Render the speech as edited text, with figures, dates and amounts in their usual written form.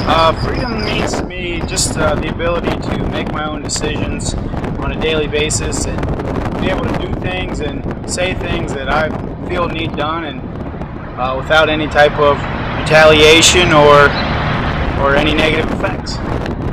Freedom means to me just the ability to make my own decisions on a daily basis and be able to do things and say things that I feel need done, and without any type of retaliation or any negative effects.